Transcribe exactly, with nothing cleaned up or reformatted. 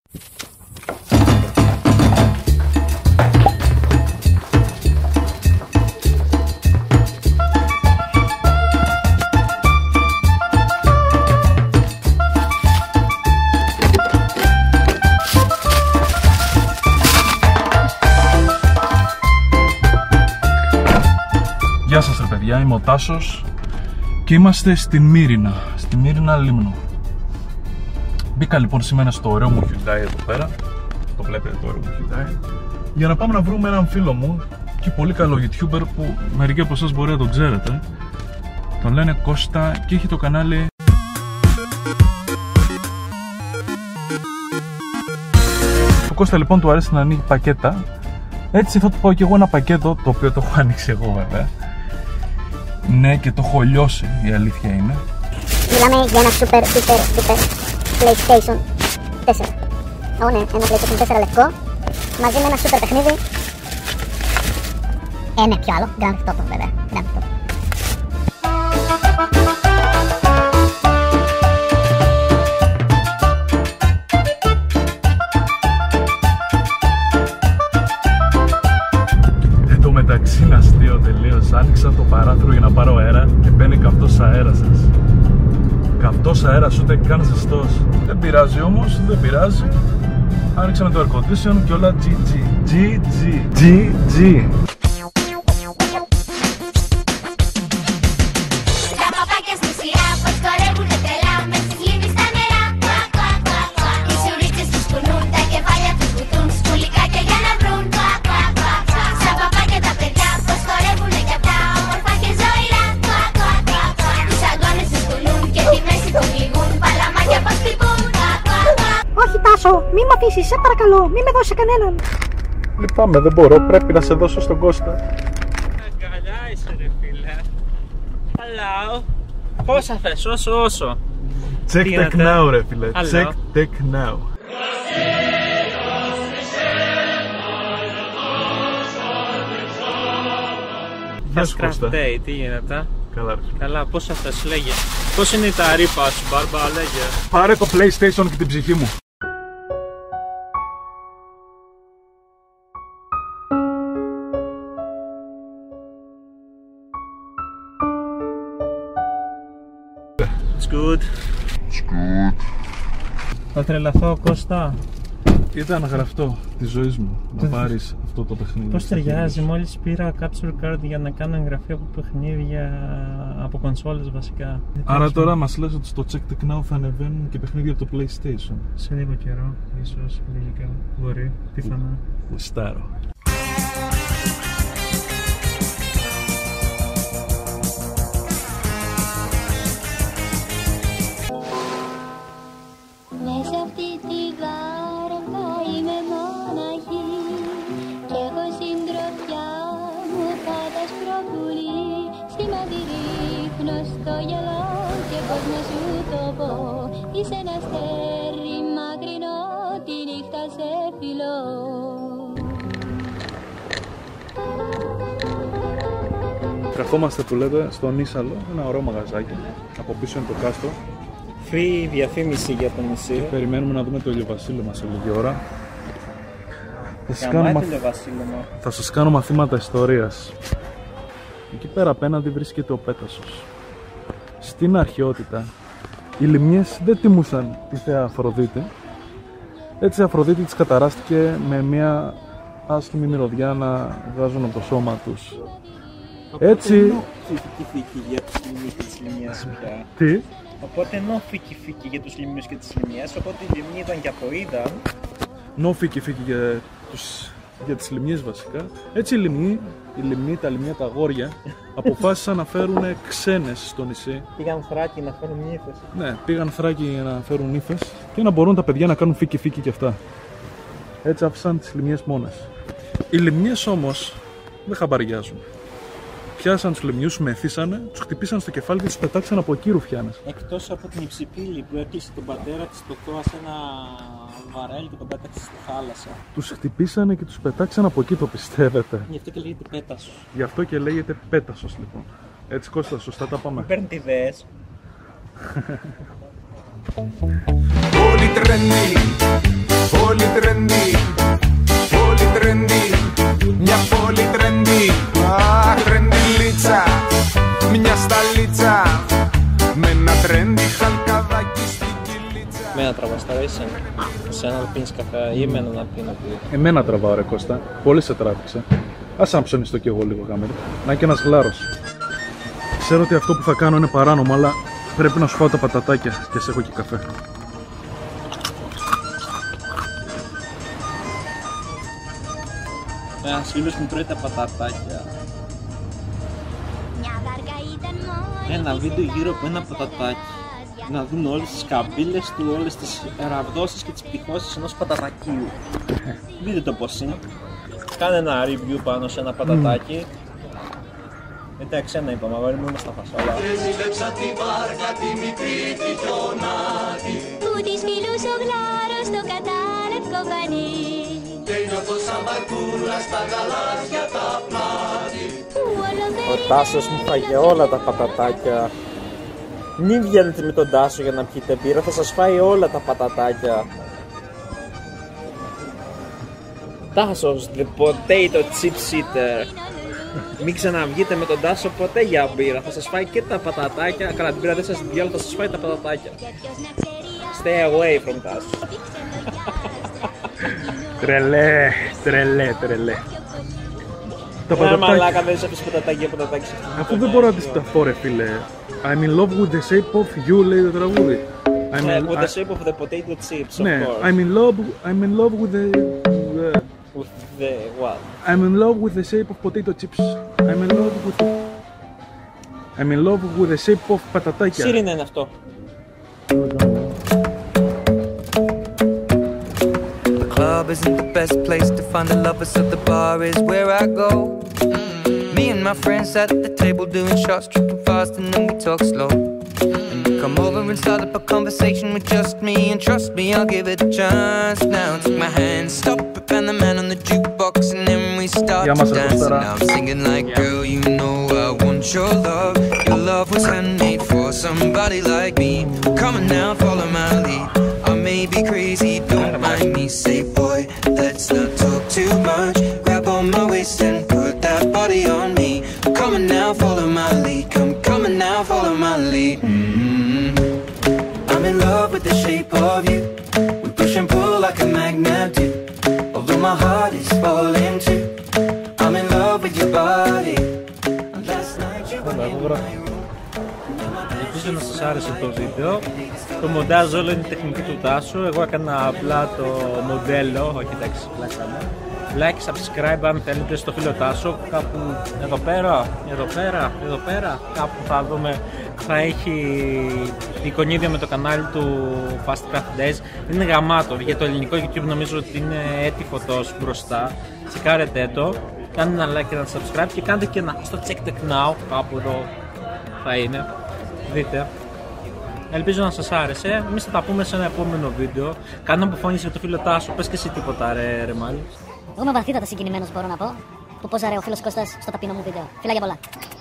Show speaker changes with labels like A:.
A: Γεια σας ρε παιδιά, είμαι ο Τάσος και είμαστε στην Μύρινα, στη Μύρινα Λίμνο. Μπήκα λοιπόν σήμερα στο ωραίο μου Hyundai εδώ πέρα, το βλέπετε το ωραίο μου Hyundai, για να πάμε να βρούμε έναν φίλο μου και πολύ καλό YouTuber που μερικοί από εσάς μπορεί να τον ξέρετε. Τον λένε Κώστα και έχει το κανάλι ο Κώστα λοιπόν του αρέσει να ανοίγει πακέτα. Έτσι θα του πω και εγώ ένα πακέτο, το οποίο το έχω ανοίξει εγώ βέβαια. Ναι, και το έχω λιώσει, η αλήθεια είναι.
B: Μιλάμε για ένα super, super, super PlayStation τέσσερα. Ω ναι, ένα PlayStation τέσσερα λευκό, μαζί με ένα super παιχνίδι. Ε, ναι, ποιο άλλο, Grand Theft Auto βέβαια, Grand Theft Auto.
A: Εντάξει, είναι αστείο τελείως. Άνοιξα το παράθυρο για να πάρω αέρα και μπαίνει καυτός αέρας σας. Καυτός αέρας, ούτε καν ζεστός. Δεν πειράζει όμως, δεν πειράζει. Άνοιξαμε το air condition και όλα τζι τζι. τζι τζι. τζι τζι.
B: Όχι Τάσο, μη μ' αφήσεις, σε παρακαλώ, μη με δώσεις σε κανέναν.
A: Λυπάμαι, δεν μπορώ, πρέπει να σε δώσω στον Κώστα.
C: Αγκαλιά είσαι ρε φίλε. Hello. Πόσα θες, όσο όσο.
A: Check tech now ρε φίλε, check tech now.
C: First craft day, τι γίνεται?
A: Καλά ρε.
C: Καλά, πόσα θες, λέγε. Πώς είναι τα ρήπα σου Μπάρμπα, λέγε.
A: Πάρε το PlayStation και την ψυχή μου.
C: It's good.
A: It's good.
C: Θα τρελαθώ Κώστα.
A: Ήταν γραφτό τη ζωή μου να πάρεις αυτό το παιχνίδι.
C: Πώς ταιριάζει, μόλις πήρα capture card για να κάνω εγγραφή από παιχνίδια, από κονσόλες βασικά.
A: Άρα τώρα μας λες ότι στο Check Tech Now θα ανεβαίνουν και παιχνίδια από το PlayStation.
C: Σε λίγο καιρό, ίσως, λογικά, μπορεί, πιθανά.
A: Γουστάρω.
D: Μέσα αυτή τη βάρκα είμαι μοναχή κι έχω συντροφιά μου πάντα σπροπουλή. Σημάδι ρίχνω στο γυαλό και πώς να σου το πω. Είσαι ένα αστέρι μακρινό, τη νύχτα σε φιλώ.
A: Καθόμαστε που λέτε στο Νίσαλο, ένα ωραίο μαγαζάκι. Από πίσω είναι το κάστρο.
C: Free διαφήμιση για το νησί.
A: Και περιμένουμε να δούμε το ηλιοβασίλεμα σε λίγη ώρα. Θα σας,
C: κάνω
A: κάνω... θα σας κάνω μαθήματα ιστορίας. Εκεί πέρα απέναντι βρίσκεται ο Πέτασος. Στην αρχαιότητα οι λιμνιές δεν τιμούσαν τη θέα Αφροδίτη. Έτσι η Αφροδίτη της καταράστηκε με μια άσχημη μυρωδιά να βγάζουν από το σώμα τους.
C: Οπότε
A: έτσι...
C: ενώ φύκη φύκη για τους λιμνιούς και τις λιμνιές πια.
A: Τι?
C: Οπότε ενώ φύκη φύκη για τους λιμνιούς και τις λιμνιές, οπότε οι λιμνοί ήταν και από είδαν.
A: Νο φύκη φύκη για, τους... για τις λιμνιές βασικά. Έτσι οι λιμνοί, οι λιμνοί, τα λιμνιά, τα αγόρια αποφάσισαν να φέρουν ξένες στο νησί.
C: Πήγαν Θράκη να φέρουν ύφες.
A: Ναι, πήγαν Θράκη για να φέρουν ύφες και να μπορούν τα παιδιά να κάνουν φύκη φύκη και αυτά. Έτσι άφησαν τις λιμνιές μόνες. Οι λιμνιές όμως δεν χαμπαριάζουν. Πιάσαν τους λιμνιούς, τους μεθύσανε, τους χτυπήσαν στο κεφάλι και τους πετάξαν από εκεί ρουφιάνες.
C: Εκτός από την Υψηπίλη που έκλεισε τον πατέρα της στο τόα σε ένα βαρέλι και τον πέταξε στη θάλασσα.
A: Τους χτυπήσανε και τους πετάξαν από εκεί, το πιστεύετε?
C: Γι' αυτό και λέγεται Πέτασος.
A: Γι' αυτό και λέγεται Πέτασος λοιπόν. Έτσι Κώστα, σωστά τα πάμε.
C: Παίρνει ιδέες.
E: Όλοι τρελοί,
C: εσένα. Εσένα να πίνεις καφέ ή εμένα να πίνω.
A: Εμένα τραβάω ρε Κώστα, πολύ σε τράβηξε. Άσε να ψωνιστώ κι εγώ λίγο γάμερ. Να και ένας γλάρος. Ξέρω ότι αυτό που θα κάνω είναι παράνομο, αλλά πρέπει να σου φάω τα πατατάκια και σε έχω και καφέ.
C: Ένας φίλος μου τρώει τα πατατάκια. Ένα βίντεο γύρω από ένα πατατάκι. Να δουν όλες τις καμπύλες του, όλες τις ραβδόσεις και τις πτυχώσεις ενός πατατακίου. Δείτε το πως είναι. Κάνε ένα review πάνω σε ένα πατατάκι. Εντάξει, ένα είπαμε, αγόρι μου, είμαστε στα φασόλα.
D: Που της φίλους ο γλάρος στο κατάλευκο πανί.
C: Ο Τάσος μου φάγε όλα τα πατατάκια. Μην βγαίνετε με τον Τάσο για να πιείτε μπύρα, θα σας φάει όλα τα πατατάκια. Τάσος, the potato chip eater. Μην ξαναβγείτε με τον Τάσο ποτέ για μπύρα, θα σας φάει και τα πατατάκια. Καλά, την μπύρα δεν σας διάλω, θα σας φάει τα πατατάκια. Stay away from Τάσο.
A: Τρελέ, τρελέ, τρελέ. Τα
C: Ρε
A: πατατάκια.
C: μαλάκα, δεν είσαι πατατάκια, πατατάκια.
A: Αφού δεν μπορώ να τις τα πω ρε φίλε. I'm in love with the shape of you, λέει το τραγούδι. I'm
C: Yeah,
A: in-
C: with the
A: I-
C: shape of the potato chips, of
A: Ναι,
C: course.
A: I'm in love, I'm in love with the... uh,
C: With the what?
A: I'm in love with the shape of potato chips. I'm in love with... I'm in love with the shape of πατατάκια.
C: Σύρινα είναι αυτό.
E: The club isn't the best place to find the lovers, so the bar is where I go. Me and my friends at the table doing shots, tripping fast, and then we talk slow. And you come over and start up a conversation with just me, and trust me, I'll give it a chance. Now take my hand, stop it, and the man on the jukebox, and then we start
A: Yeah,
E: to
A: Master
E: dance.
A: Costa.
E: And now I'm singing like, girl, you know I want your love. Your love was handmade for somebody like me. Come on now, follow my lead. I may be crazy, don't mind me. Say, boy, let's not talk too much. Grab on my waist and put that body on me. Come on now, follow my lead. Come, come on now, follow my lead. Mm-hmm. I'm in love with the shape of you. We push and pull like a magnet do. Although my heart is falling too. I'm in love with your body. And last night you were in my room.
C: Ελπίζω να σας άρεσε το βίντεο. Το μοντάζ όλο είναι η τεχνική του Τάσου. Εγώ έκανα απλά το μοντέλο. Όχι, εντάξει, πλάσαμε. Like, subscribe αν θέλετε στο φίλο Τάσο. Κάπου εδώ πέρα, εδώ πέρα, εδώ πέρα. Κάπου θα δούμε. Θα έχει εικονίδιο με το κανάλι του Fast Craft Days. Είναι γαμάτο. Για το ελληνικό YouTube νομίζω ότι είναι έτη φωτός μπροστά. Τσεκάρετε το. Κάντε ένα like και ένα subscribe και κάντε και ένα στο check the now. Κάπου εδώ θα είναι. Δείτε. Ελπίζω να σας άρεσε. Εμείς θα τα πούμε σε ένα επόμενο βίντεο. Κάνω αποφώνηση για το φίλο Τάσο. Πες και εσύ τίποτα, ρε, ρε Μάλι.
B: Εγώ είμαι βαθύτατα συγκινημένος, μπορώ να πω, που πόζαρε ο φίλος Κώστας στο ταπεινό μου βίντεο. Φιλάκια πολλά.